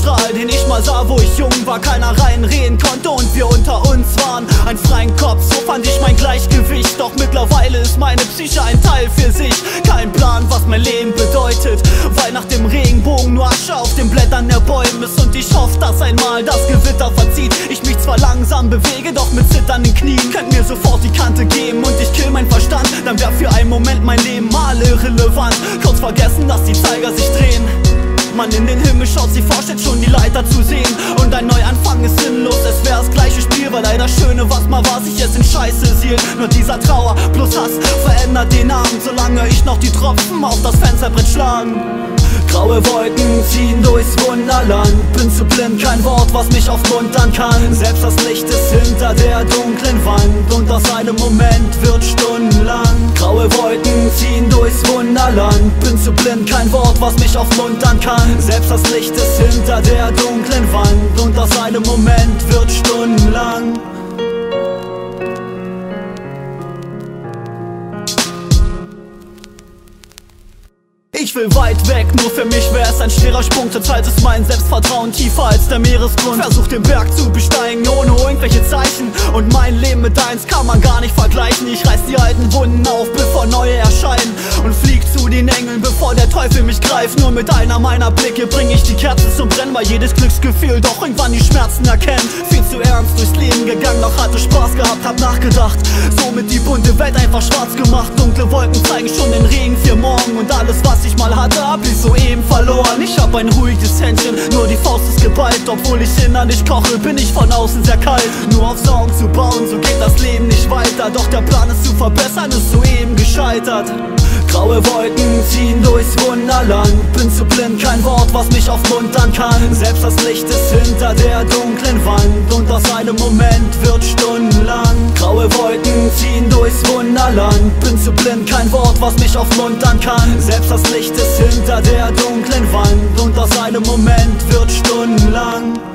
Strahl, den ich mal sah, wo ich jung war, keiner reinreden konnte und wir unter uns waren. Ein freien Kopf, so fand ich mein Gleichgewicht. Doch mittlerweile ist meine Psyche ein Teil für sich. Kein Plan, was mein Leben bedeutet, weil nach dem Regenbogen nur Asche auf den Blättern der Bäume ist. Und ich hoffe, dass einmal das Gewitter verzieht. Ich mich zwar langsam bewege, doch mit zitternden Knien. Könnt mir sofort die Kante geben und ich kill meinen Verstand. Dann wär für einen Moment mein Leben mal irrelevant. Kurz vergessen, dass die Zeiger sich drehen. Man in den Himmel schaut, sie vorstellt schon die Leiter zu sehen. Und ein Neuanfang ist sinnlos, es wär das gleiche Spiel, weil all das Schöne, was mal war, sich jetzt in Scheiße sieht. Nur dieser Trauer plus Hass verändert den Abend, solange ich noch die Tropfen auf das Fensterbrett schlagen. Graue Wolken ziehen durchs Wunderland. Bin zu blind, kein Wort, was mich aufmuntern kann. Selbst das Licht ist hinter der dunklen Wand und aus einem Moment wird stundenlang. Graue Wolken ziehen durchs Wunderland. Bin zu blind, kein Wort, was mich aufmuntern kann. Selbst das Licht ist hinter der dunklen Wand und aus einem Moment wird stundenlang. Ich will weit weg, nur für mich wäre es ein schwerer Sprung. Zurzeit ist mein Selbstvertrauen tiefer als der Meeresgrund. Versuch den Berg zu besteigen, ohne irgendwelche Zeichen. Und mein Leben mit deins kann man gar nicht vergleichen. Ich reiß die alten Wunden auf, bevor neue erscheinen. Und flieg zu den Engeln, bevor der Teufel mich greift. Nur mit einer meiner Blicke bring ich die Kerze zum Brennen, weil jedes Glücksgefühl doch irgendwann die Schmerzen erkennt. Viel zu ernst durchs Leben gegangen, doch hatte Spaß gehabt, hab nachgedacht. Somit die bunte Welt einfach schwarz gemacht. Dunkle Wolken zeigen schon den Regen für morgen. Und alles, was ich mal hatte, hab ich soeben verloren. Ich hab ein ruhiges Händchen, nur die Faust ist geballt. Obwohl ich innerlich koche, bin ich von außen sehr kalt. Nur auf Sorgen zu bauen, so geht das Leben nicht weiter. Doch der Plan, es zu verbessern, ist soeben gescheitert. Graue Wolken ziehen durchs Wunderland. Bin zu blind, kein Wort, was mich aufmuntern kann. Selbst das Licht ist hinter der dunklen Wand und aus einem Moment wird stundenlang. Graue Wolken ziehen durchs Wunderland. Bin zu blind, kein Wort, was mich aufmuntern kann. Selbst das Licht ist hinter der dunklen Wand und aus einem Moment wird stundenlang.